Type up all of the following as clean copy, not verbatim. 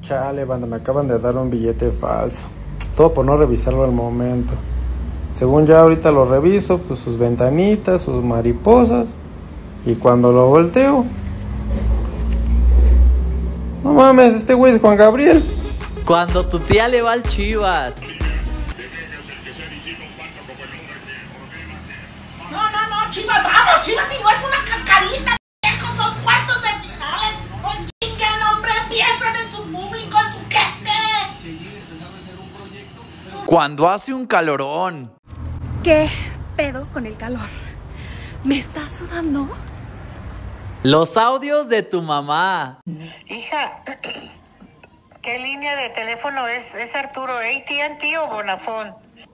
Chale, banda, me acaban de dar un billete falso. Todo por no revisarlo al momento. Según ya ahorita lo reviso, pues sus ventanitas, sus mariposas. Y cuando lo volteo... No mames, este güey es Juan Gabriel. Cuando tu tía le va al Chivas. No, Chivas, vamos, Chivas, si no es una cascarita, con sus cuartos de finales. No chinguen, hombre, piensen en su público, en su gente. Cuando hace un calorón. ¿Qué pedo con el calor? ¿Me está sudando? Los audios de tu mamá. Hija, ¿qué línea de teléfono es? ¿Es Arturo AT&T o Bonafón?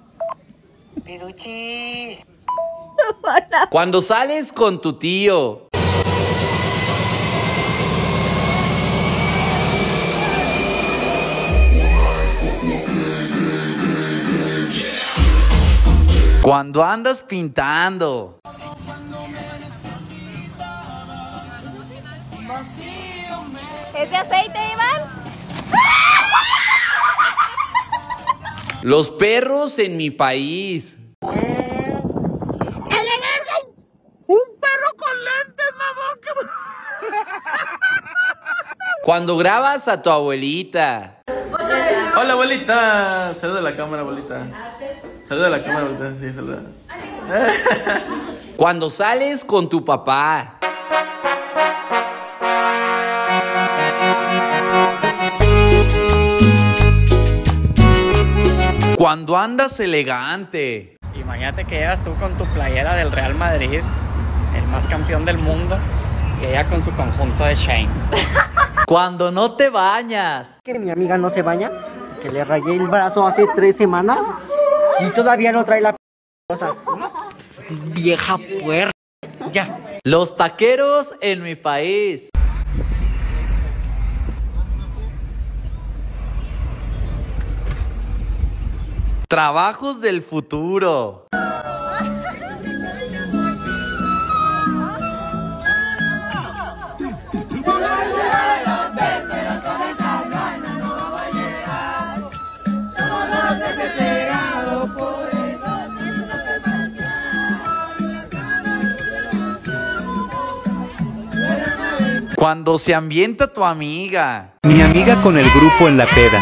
Piduchis. Cuando sales con tu tío. Cuando andas pintando. ¿Es de aceite, Iván? Los perros en mi país. ¡Un perro con lentes, mamón! Cuando grabas a tu abuelita. Hola, abuelita. Saluda a la cámara, abuelita. Saluda a la cámara, abuelita. Sí, saluda. Cuando sales con tu papá. Cuando andas elegante. Imagínate que llegas tú con tu playera del Real Madrid, el más campeón del mundo, y ella con su conjunto de Shane. Cuando no te bañas. Que mi amiga no se baña, que le rayé el brazo hace 3 semanas y todavía no trae la cosa. Vieja puerca. Ya. Los taqueros en mi país. Trabajos del futuro. Cuando se ambienta tu amiga. Mi amiga con el grupo en la peda.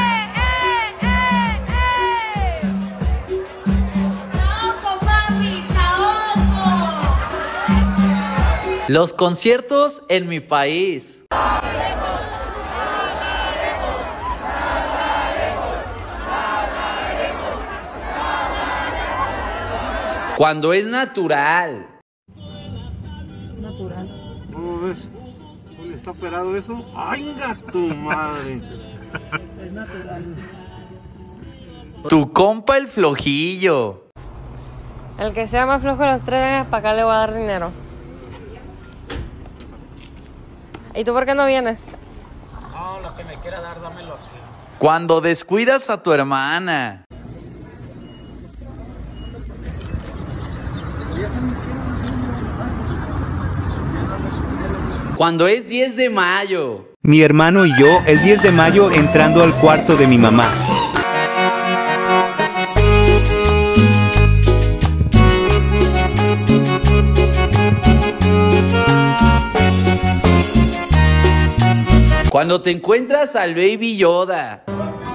Los conciertos en mi país. Cuando es natural. ¿Cómo ves? ¿Dónde está operado eso? ¡Ay, tu madre! Es natural. Tu compa el flojillo. El que sea más flojo de los tres, para acá le voy a dar dinero. ¿Y tú por qué no vienes? No, lo que me quiera dar, dámelo. Cuando descuidas a tu hermana. Cuando es 10 de mayo. Mi hermano y yo el 10 de mayo entrando al cuarto de mi mamá. Cuando te encuentras al Baby Yoda.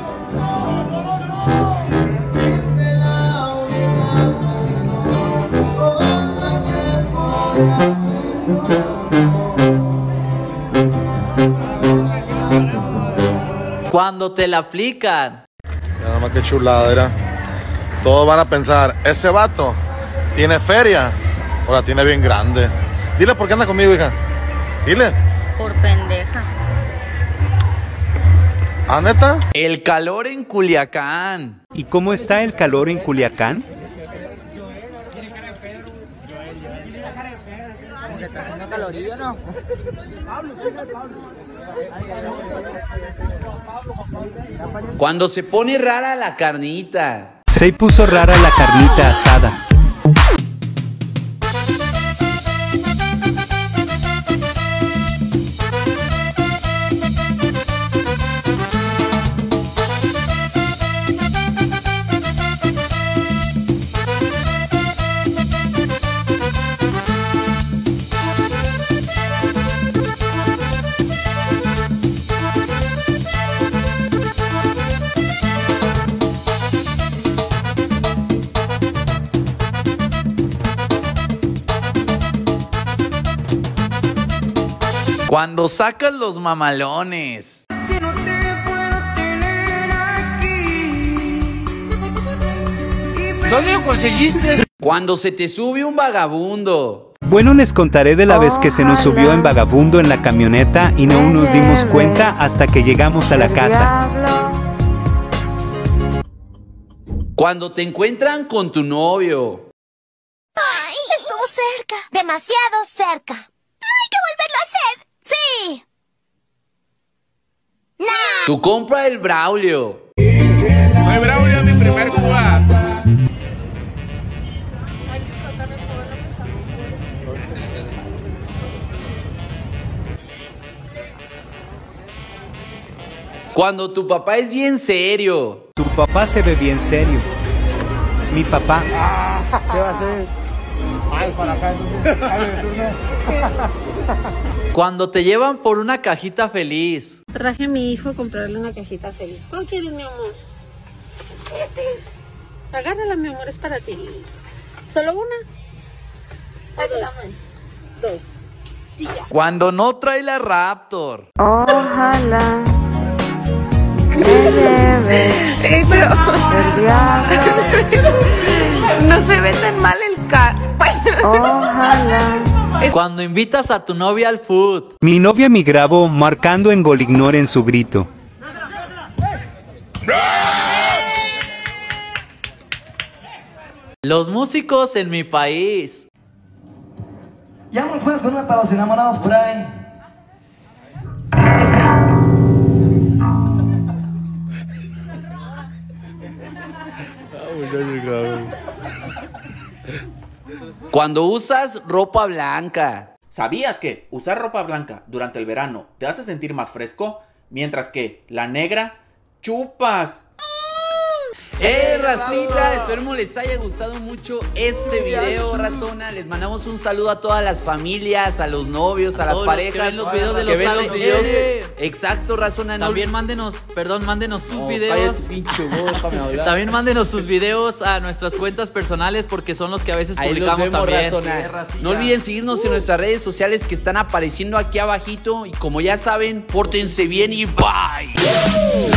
Cuando te la aplican. Nada más que chuladera. Todos van a pensar, ese vato tiene feria o la tiene bien grande. Dile por qué anda conmigo, hija. Dile. Por pendeja. ¿Ah, neta? El calor en Culiacán. ¿Y cómo está el calor en Culiacán? Cuando se pone rara la carnita. Se puso rara la carnita asada. Cuando sacas los mamalones. ¿Dónde lo conseguiste? Cuando se te sube un vagabundo. Bueno, les contaré de la vez que se nos subió en vagabundo en la camioneta y no nos dimos cuenta hasta que llegamos a la casa. Cuando te encuentran con tu novio. ¡Ay! Estuvo cerca. Demasiado cerca. ¿No hay que volverlo a hacer? ¡Sí! ¡No! Tu compra el Braulio. Soy Braulio, mi primer Cuba. Cuando tu papá es bien serio. Tu papá se ve bien serio. Mi papá. ¿Qué va a hacer? Ay, para acá. Cuando te llevan por una cajita feliz. Traje a mi hijo a comprarle una cajita feliz. ¿Cuál quieres, mi amor? Agárrala, mi amor, es para ti. ¿Solo una? ¿O dos? Dos. Cuando no trae la Raptor. Ojalá me lleve Pero el diablo. no se ve tan mal el carro. Ojalá. Cuando invitas a tu novia al food. Mi novia me grabó marcando en Golignor en su grito. Los músicos en mi país. Ya me juegas con una para los enamorados por ahí. Cuando usas ropa blanca. ¿Sabías que usar ropa blanca durante el verano te hace sentir más fresco? Mientras que la negra, chupas. Racita, esperemos les haya gustado mucho este video, razona. Les mandamos un saludo a todas las familias, a los novios, a las parejas. Que ven los videos de los videos. Exacto, razona. También mándenos sus videos. También mándenos sus videos a nuestras cuentas personales porque son los que a veces publicamos también. No olviden seguirnos en nuestras redes sociales que están apareciendo aquí abajito. Y como ya saben, pórtense bien y bye.